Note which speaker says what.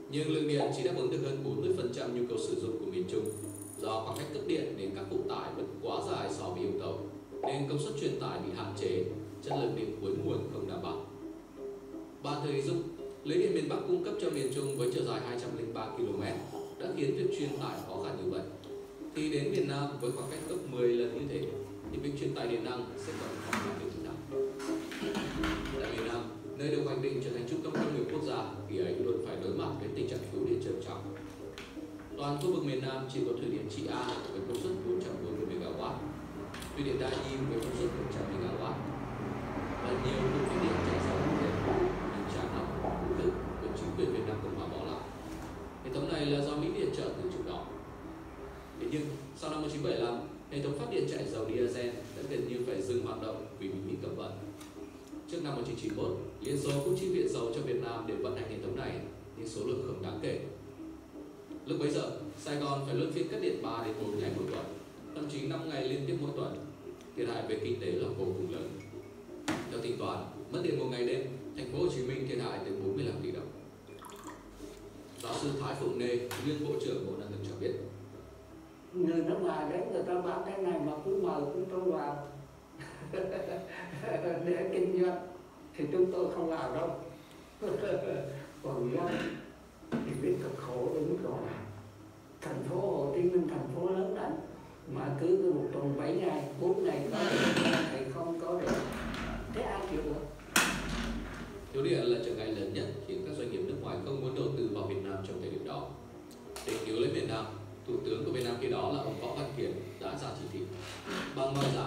Speaker 1: Nhưng lượng điện chỉ đáp ứng được hơn 40% nhu cầu sử dụng của miền Trung. Do khoảng cách cấp điện đến các phụ tải vẫn quá dài so với yêu cầu, nên công suất truyền tải bị hạn chế, chất lượng điện cuối nguồn không đảm bảo. Ban Thời Dung, lưới điện miền Bắc cung cấp cho miền Trung với chiều dài 203 km đã khiến việc truyền tải khó khăn như vậy. Thì đến miền Nam với khoảng cách gấp 10 lần như thế, thì việc truyền tải điện năng sẽ còn khó khăn đến thế nào? Tại miền Nam, nơi được hoạch định trở thành trung tâm công nghiệp quốc gia, thì ấy luôn phải đối mặt với tình trạng thiếu điện trầm trọng. Toàn khu vực miền Nam chỉ có thủy điện Trị An với công suất 440 MW, thủy điện Đa Nhiêm với công suất 100 MW, và nhiều cụm thủy điện chạy dầu như Trà Nóc, Phú Thực được chính quyền Việt Nam Cộng hòa bỏ lại. Hệ thống này là do Mỹ viện trợ từ trước đó. Thế nhưng sau năm 1975, hệ thống phát điện chạy dầu diesel đã gần như phải dừng hoạt động vì bị Mỹ cấm vận. Trước năm 1991, Liên Xô cũng chi viện dầu cho Việt Nam để vận hành hệ thống này, nhưng số lượng không đáng kể. Lúc bấy giờ, Sài Gòn phải luân phiên cắt điện 3 đến 4 ngày một tuần, thậm chí 5 ngày liên tiếp mỗi tuần. Thiệt hại về kinh tế là vô cùng lớn. Theo tính toán, mất điện một ngày đêm, thành phố Hồ Chí Minh thiệt hại tới 45 tỷ đồng. Giáo sư Thái Phụng Nê, nguyên Bộ trưởng Bộ Năng lượng cho biết:
Speaker 2: người nước ngoài đến người ta bán cái này mà cứ mời chúng tôi vào để kinh doanh thì chúng tôi không vào đâu. Còn dân thì biết cực khổ đến chỗ nào. Thành phố Hồ Chí Minh thành phố lớn lắm mà cứ một tuần 7 ngày 4 ngày có điện thì không có điện, thế ai chịu được?
Speaker 1: Thiếu điện là trở ngại lớn nhất khiến các doanh nghiệp nước ngoài không muốn đầu tư vào Việt Nam trong thời điểm đó. Để cứu lấy miền Nam, Thủ tướng của Việt Nam khi đó là ông Võ Văn Kiệt đã ra chỉ thị bằng mọi giá